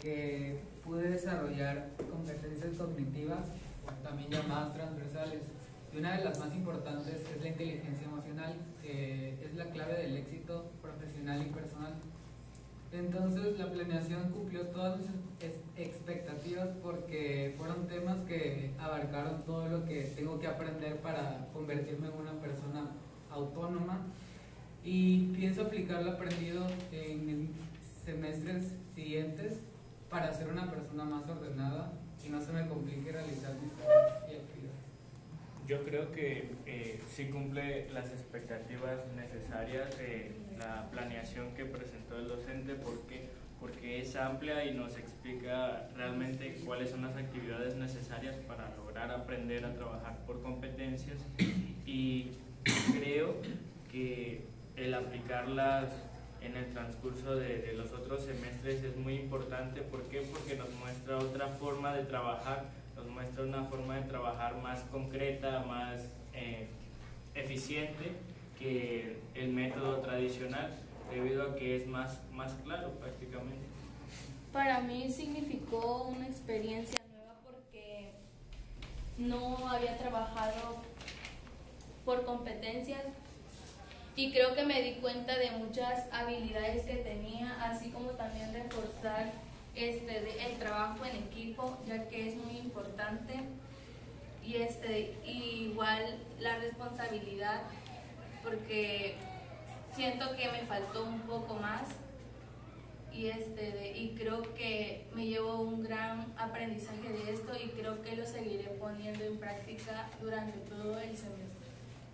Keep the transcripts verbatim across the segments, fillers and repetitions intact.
porque pude desarrollar competencias cognitivas, también llamadas transversales. Y una de las más importantes es la inteligencia emocional, que es la clave del éxito profesional y personal. Entonces la planeación cumplió todas mis expectativas porque fueron temas que abarcaron todo lo que tengo que aprender para convertirme en una persona autónoma, y pienso aplicar lo aprendido en mis semestres siguientes para ser una persona más ordenada y no se me complique realizar mis tareas y actividades. Yo creo que eh, sí cumple las expectativas necesarias de la planeación que presentó el docente, porque, porque es amplia y nos explica realmente cuáles son las actividades necesarias para lograr aprender a trabajar por competencias, y creo que el aplicarlas en el transcurso de, de los otros semestres es muy importante. ¿Por qué? Porque nos muestra otra forma de trabajar, nos muestra una forma de trabajar más concreta, más eh, eficiente que el método tradicional, debido a que es más, más claro prácticamente. Para mí significó una experiencia nueva porque no había trabajado por competencias, y creo que me di cuenta de muchas habilidades que tenía, así como también reforzar este, de, el trabajo en equipo, ya que es muy importante, y este, y igual la responsabilidad, porque siento que me faltó un poco más, y, este, de, y creo que me llevo un gran aprendizaje de esto, y creo que lo seguiré poniendo en práctica durante todo el semestre.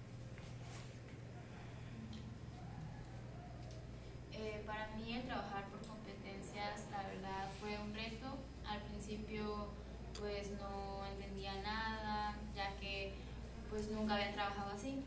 Eh, para mí el trabajar por competencias, la verdad, fue un reto. Al principio pues no entendía nada, ya que pues nunca había trabajado así.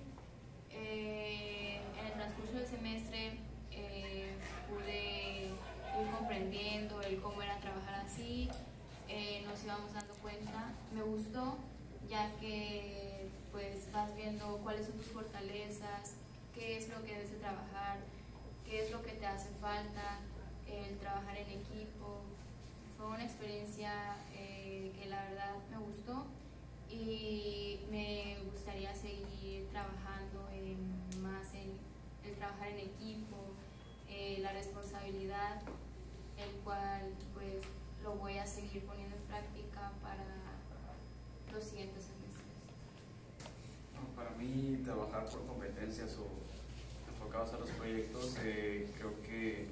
Eh, en el transcurso del semestre eh, pude ir comprendiendo el cómo era trabajar así, eh, nos íbamos dando cuenta. Me gustó, ya que pues vas viendo cuáles son tus fortalezas, qué es lo que debes de trabajar, qué es lo que te hace falta, el trabajar en equipo. Fue una experiencia eh, que la verdad me gustó, y me gustaría seguir trabajando en, más en el trabajar en equipo, eh, la responsabilidad, el cual pues lo voy a seguir poniendo en práctica para los siguientes semestres. Para mí, trabajar por competencias o enfocados a los proyectos, eh, creo que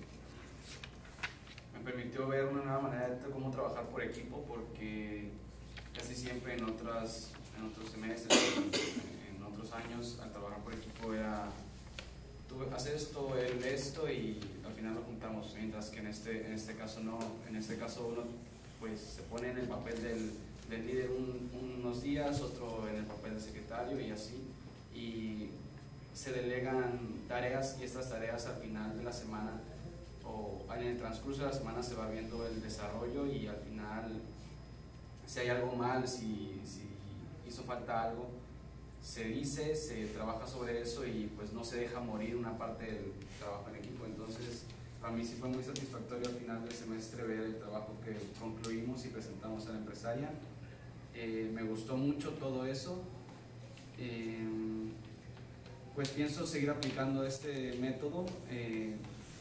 me permitió ver una nueva manera de cómo trabajar por equipo, porque casi siempre en, otras, en otros semestres, en, en otros años, al trabajar por equipo era tú haces esto, él esto, y al final lo juntamos, mientras que en este, en este caso no. En este caso uno pues se pone en el papel del, del líder un, unos días, otro en el papel del secretario, y así, y se delegan tareas, y estas tareas al final de la semana o en el transcurso de la semana se va viendo el desarrollo, y al final si hay algo mal, si, si hizo falta algo, se dice, se trabaja sobre eso, y pues no se deja morir una parte del trabajo en equipo. Entonces para mí sí fue muy satisfactorio al final del semestre ver el trabajo que concluimos y presentamos a la empresaria. Eh, me gustó mucho todo eso. Eh, pues pienso seguir aplicando este método eh,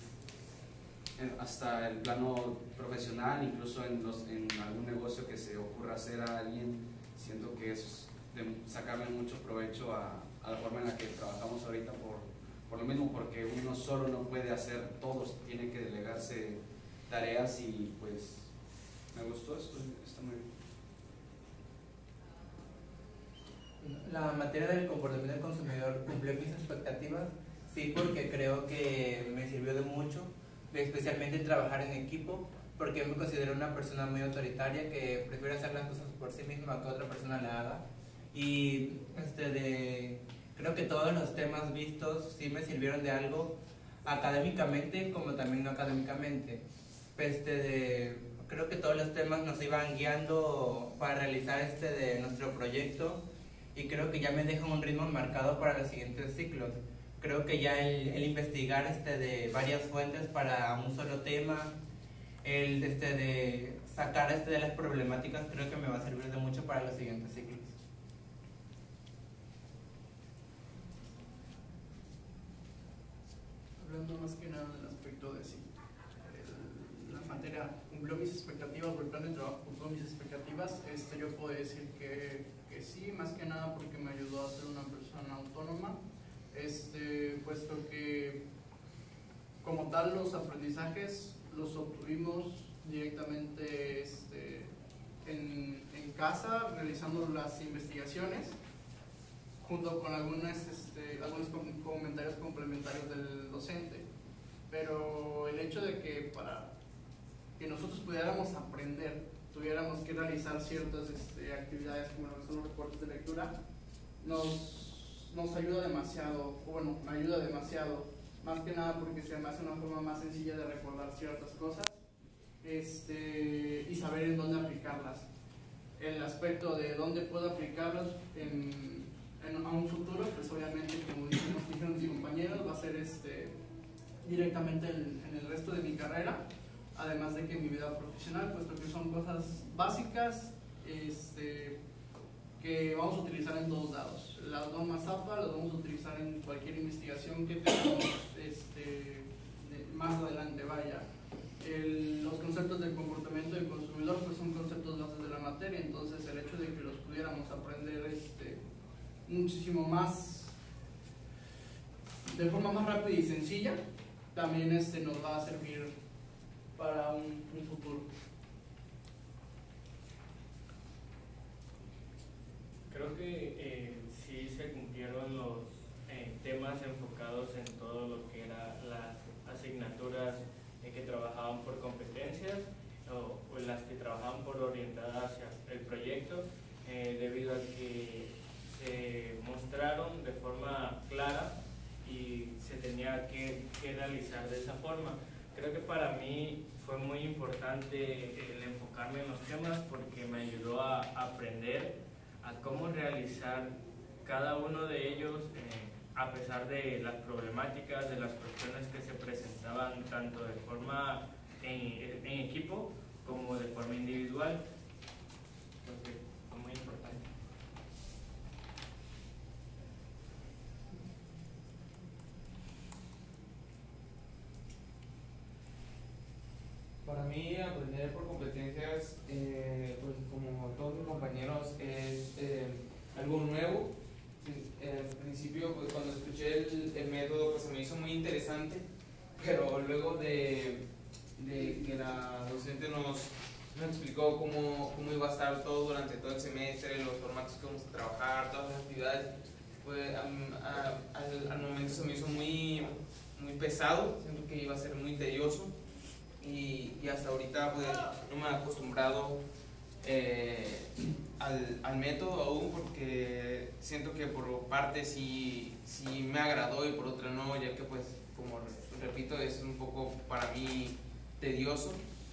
hasta el plano profesional, incluso en, los, en algún negocio que se ocurra hacer a alguien. Siento que es de sacarle mucho provecho a, a la forma en la que trabajamos ahorita, por, por lo mismo, porque uno solo no puede hacer todo, tiene que delegarse tareas, y pues me gustó esto, está muy bien. La materia del comportamiento del consumidor cumplió mis expectativas, sí, porque creo que me sirvió de mucho, especialmente trabajar en equipo, porque me considero una persona muy autoritaria que prefiere hacer las cosas por sí misma que otra persona la haga. Y este de, creo que todos los temas vistos sí me sirvieron de algo, académicamente como también no académicamente. Este de, creo que todos los temas nos iban guiando para realizar este de nuestro proyecto, y creo que ya me deja un ritmo marcado para los siguientes ciclos. Creo que ya el, el investigar este de varias fuentes para un solo tema, el este, de sacar este de las problemáticas creo que me va a servir de mucho para los siguientes ciclos. Hablando más que nada del aspecto de si el- la materia cumplió mis expectativas o el plan de trabajo cumplió mis expectativas, este, yo puedo decir que, que sí, más que nada porque me ayudó a ser una persona autónoma, este, puesto que como tal los aprendizajes los obtuvimos directamente este, en, en casa, realizando las investigaciones, junto con algunas, este, algunos com- comentarios complementarios del docente. Pero el hecho de que para que nosotros pudiéramos aprender, tuviéramos que realizar ciertas este, actividades como lo que son los reportes de lectura, nos, nos ayuda demasiado, o bueno, me ayuda demasiado, más que nada porque se me hace una forma más sencilla de recordar ciertas cosas este, y saber en dónde aplicarlas. El aspecto de dónde puedo aplicarlas en, en, a un futuro, pues obviamente, como dijeron mis compañeros, va a ser este, directamente en, en el resto de mi carrera, además de que en mi vida profesional, puesto que son cosas básicas este, que vamos a utilizar en todos lados. Las normas A P A las vamos a utilizar en cualquier investigación que tengamos este, de, más adelante, vaya. El, los conceptos del comportamiento del consumidor pues son conceptos bases de la materia, entonces el hecho de que los pudiéramos aprender este, muchísimo más, de forma más rápida y sencilla, también este, nos va a servir para un, un futuro. Creo que eh, sí se cumplieron los eh, temas enfocados en todo lo que eran las asignaturas eh, que trabajaban por competencias o, o las que trabajaban por orientada hacia el proyecto, eh, debido a que se mostraron de forma clara y se tenía que, que realizar de esa forma. Creo que para mí fue muy importante el enfocarme en los temas porque me ayudó a aprender a cómo realizar cada uno de ellos eh, a pesar de las problemáticas, de las cuestiones que se presentaban tanto de forma en, en equipo como de forma individual. Creo que fue muy importante. Para mí, aprender por competencias, eh, pues como todos mis compañeros, es eh, algo nuevo. En principio, pues cuando escuché el, el método, pues se me hizo muy interesante, pero luego de, de que la docente nos, nos explicó cómo, cómo iba a estar todo durante todo el semestre, los formatos que vamos a trabajar, todas las actividades, pues a, a, al, al momento se me hizo muy, muy pesado, siento que iba a ser muy tedioso. Y, y hasta ahorita pues no me he acostumbrado eh, al, al método aún, porque siento que por parte sí, sí me agradó y por otra no, ya que pues como repito es un poco para mí tedioso,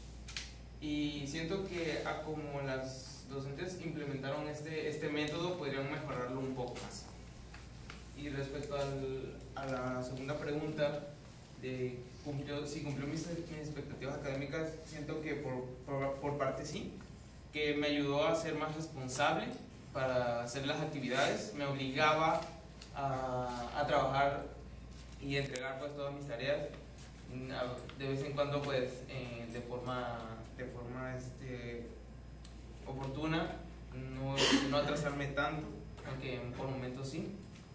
y siento que a como las docentes implementaron este, este método podrían mejorarlo un poco más. Y respecto al, a la segunda pregunta de cumplió, si cumplió mis, mis expectativas académicas, siento que por, por, por parte sí, que me ayudó a ser más responsable para hacer las actividades, me obligaba a, a trabajar y entregar pues todas mis tareas, de vez en cuando pues eh, de forma, de forma este, oportuna, no, no atrasarme tanto, aunque por momentos sí.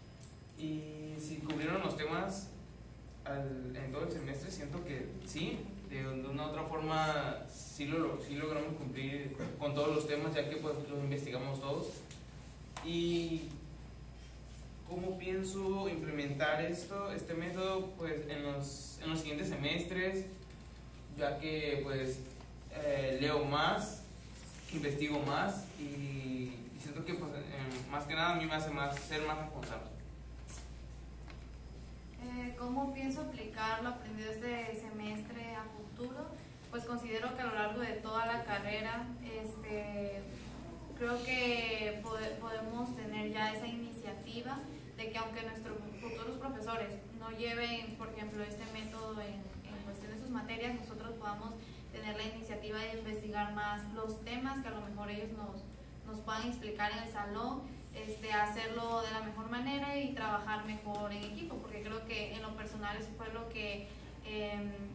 Y si cubrieron los temas Al, en todo el semestre, siento que sí, de, de una u otra forma sí, lo, sí logramos cumplir con todos los temas, ya que pues los investigamos todos. Y cómo pienso implementar esto, este método, pues en los, en los siguientes semestres, ya que pues eh, leo más, investigo más y, y siento que pues eh, más que nada a mí me hace más, ser más responsable. Eh, ¿Cómo pienso aplicar lo aprendido este semestre a futuro? Pues considero que a lo largo de toda la carrera, este, creo que pode, podemos tener ya esa iniciativa de que aunque nuestros futuros profesores no lleven, por ejemplo, este método en, en cuestión de sus materias, nosotros podamos tener la iniciativa de investigar más los temas que a lo mejor ellos nos, nos puedan explicar en el salón, este, hacerlo de la mejor manera y trabajar mejor en equipo, porque creo que en lo personal eso fue lo que eh,